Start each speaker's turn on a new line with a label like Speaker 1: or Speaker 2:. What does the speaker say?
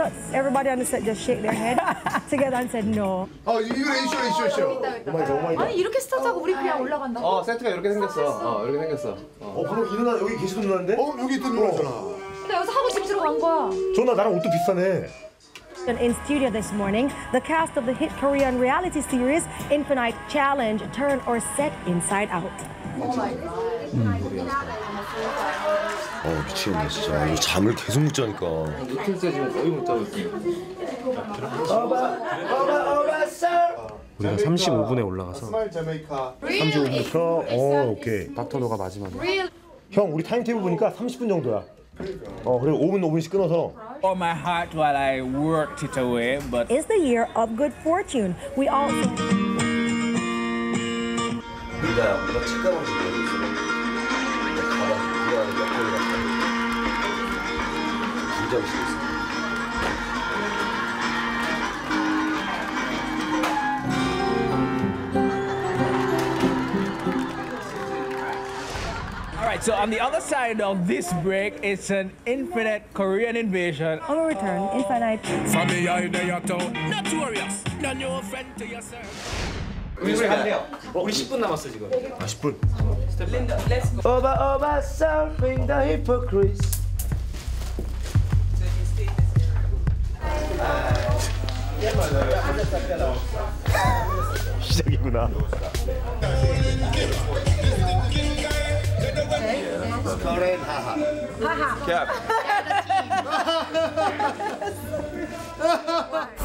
Speaker 1: So everybody on the set just shake their head together and said no.
Speaker 2: 이거 이쇼. 오마이갓.
Speaker 3: 아니 이렇게 스타트하고 우리 그냥 올라간다.
Speaker 4: 세트가 이렇게 생겼어. 이렇게 생겼어.
Speaker 2: 방금 이 누나 여기 계시던 누나인데? 여기 있던 누나잖아.
Speaker 3: 근데 여기서 하고 집 들어간 거야.
Speaker 2: 전화 나랑 옷도 비슷하네.
Speaker 1: In studio this morning, the cast of the hit Korean reality series Infinite Challenge turned or set inside out.
Speaker 2: 미치겠네 진짜. 이거 잠을 계속 못 자니까.
Speaker 4: 이틀째 지금 거의 못 자고 있어.
Speaker 5: 우리가 35분에 올라가서
Speaker 2: 자메이카.
Speaker 5: 35분부터 오케이. 박터노가 마지막에.
Speaker 2: 형 우리 타임테이블 보니까 30분 정도야. 그리고 5분씩 끊어서.
Speaker 6: All my heart while I worked it away, but
Speaker 1: It's the year of good fortune. We also.
Speaker 2: 우리가 책가방 지고 있어. 내 가방 들어가는 옆에 갔다. 긴장이 있어.
Speaker 6: Alright, so on the other side of this break, it's an infinite Korean invasion.
Speaker 1: On our return, Infinite.
Speaker 6: From the idea to notorious, no new friend to yourself.
Speaker 5: 우리 한대요. 우리 10분 남았어 지금.
Speaker 2: 10분.
Speaker 4: Over surfing the hypocrites.
Speaker 2: 시작이구나.
Speaker 4: Korean haha.
Speaker 1: Haha.
Speaker 4: Yeah.